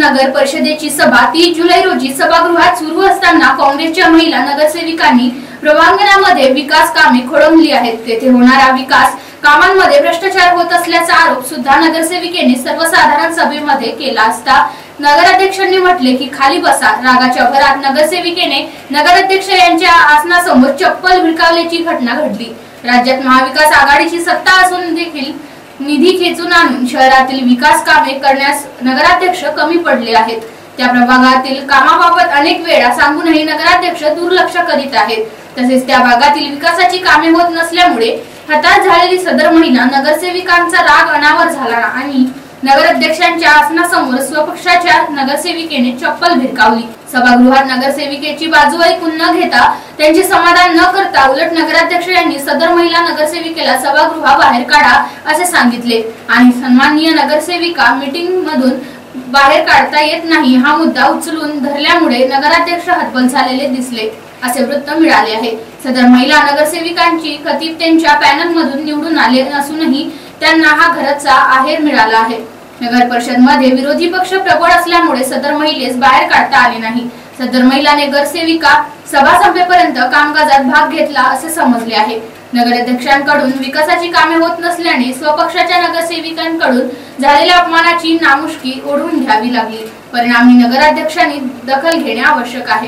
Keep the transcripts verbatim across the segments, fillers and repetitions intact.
नगर परिषदेची सभा तीस जुलै रोजी सभागृहात सुरू असताना काँग्रेसच्या महिला नगरसेविकांनी प्रभांगणामध्ये विकास कामे खोळंबली आहेत। तेथे होणारा विकास कामांमध्ये भ्रष्टाचार होत असल्याचा आरोप सुद्धा नगरसेविकेने सर्वसाधारण सभेमध्ये केला असता नगराध्यक्षांनी म्हटले की खाली बसा। रागाच्या भरात नगरसेविकेने नगराध्यक्ष यांच्या आसनासमोर चप्पल भिरकावल्याची घटना घडली। राज्यात महाविकास आघाडीची सत्ता असून देखील निधी खेचून आणून शहरातील विकास कामे करण्यास नगराध्यक्ष कमी पडले आहेत। त्या प्रभागातील कामाबाबत अनेक वेळा सांगूनही नगराध्यक्ष दुर्लक्ष करीत आहेत। तसेच त्या भागातील विकासाची कामे होत नसल्यामुळे हताश झालेली सदर महिला नगरसेविकांचा राग अनावर झाला आणि नगराध्यक्षांच्या आसनासमोर स्वपक्षाच्या नगरसेविकेने चप्पल भिरकावली। सभागृहात नगरसेविकेची बाजू ऐकून न घेता त्यांचे समाधान न करता उलट नगराध्यक्ष यांनी सदर महिला नगरसेविकेला सभागृहाबाहेर काढा असे सांगितले आणि सन्माननीय नगरसेविका मीटिंग मधून बाहेर काढता येत नाही हा मुद्दा उचलून धरल्यामुळे नगराध्यक्ष हतबल झालेले दिसले असे वृत्त मिळाले आहे। सदर महिला नगरसेविकांची खतीब त्यांच्या पॅनल मधून निवडून आले असूनही त्यांना हा घराचा आहेर मिळाला आहे। नगर परिषद मध्ये विरोधी पक्ष प्रबळ असल्यामुळे सदर महिलेस बाहेर काढता आले नाही। सदर महिला नगरसेविका सभा संपेपर्यंत कामकाजात भाग घेतला असे समजले आहे। नगराध्यक्षांकडून विकासाची कामे होत नसल्याने स्वपक्षाच्या नगरसेविकांकडून झालेल्या अपमानाची नामुष्की ओढवून घ्यावी लागली। परिणामी नगराध्यक्षांनी दखल घेणे आवश्यक आहे।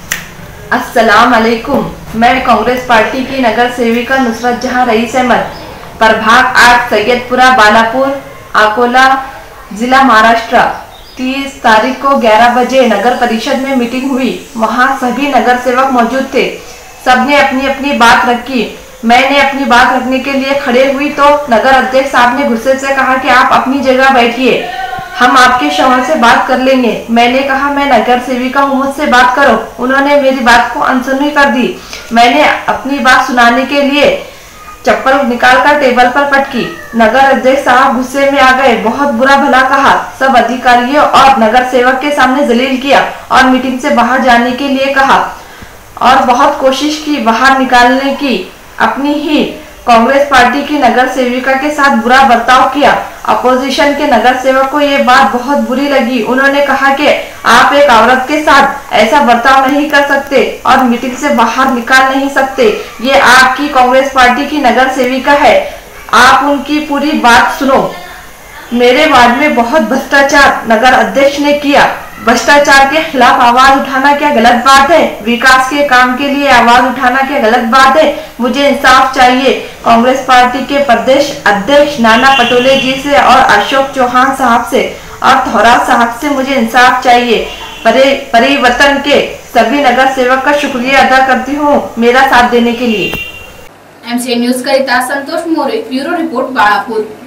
अस्सलाम वालेकुम। मैं कांग्रेस पार्टी की नगर सेविका नुसरत जहां रईस अहमद प्रभाग आठ सैयदपुरा बालापुर अकोला जिला महाराष्ट्र तीस तारीख को ग्यारह बजे नगर परिषद में मीटिंग हुई। वहां सभी नगर सेवक मौजूद थे। सबने अपनी अपनी बात रखी। मैंने अपनी बात रखने के लिए खड़े हुई तो नगर अध्यक्ष साहब ने गुस्से से कहा कि आप अपनी जगह बैठिए, हम आपके शौहर से बात कर लेंगे। मैंने कहा मैं नगर सेविका हूँ, मुझसे बात करो। उन्होंने मेरी बात को अनसुनी कर दी। मैंने अपनी बात सुनाने के लिए चप्पल निकालकर टेबल पर पटकी। नगर अध्यक्ष साहब गुस्से में आ गए, बहुत बुरा भला कहा, सब अधिकारियों और नगर सेवक के सामने जलील किया और मीटिंग से बाहर जाने के लिए कहा और बहुत कोशिश की बाहर निकालने की। अपनी ही कांग्रेस पार्टी की नगर सेविका के साथ बुरा बर्ताव किया। अपोजिशन के नगर सेवक को ये बात बहुत बुरी लगी। उन्होंने कहा कि आप एक औरत के साथ ऐसा बर्ताव नहीं कर सकते और मीटिंग से बाहर निकाल नहीं सकते। ये आपकी कांग्रेस पार्टी की नगर सेविका है, आप उनकी पूरी बात सुनो। मेरे वार्ड में बहुत भ्रष्टाचार नगर अध्यक्ष ने किया। भ्रष्टाचार के खिलाफ आवाज उठाना क्या गलत बात है? विकास के काम के लिए आवाज उठाना क्या गलत बात है? मुझे इंसाफ चाहिए। कांग्रेस पार्टी के प्रदेश अध्यक्ष नाना पटोले जी से और अशोक चौहान साहब से और थोरात साहब से मुझे इंसाफ चाहिए। परि परिवर्तन के सभी नगर सेवक का शुक्रिया अदा करती हूँ मेरा साथ देने के लिए। एमसीएन न्यूज करिता संतोष मोरे, ब्यूरो रिपोर्ट बाळापूर।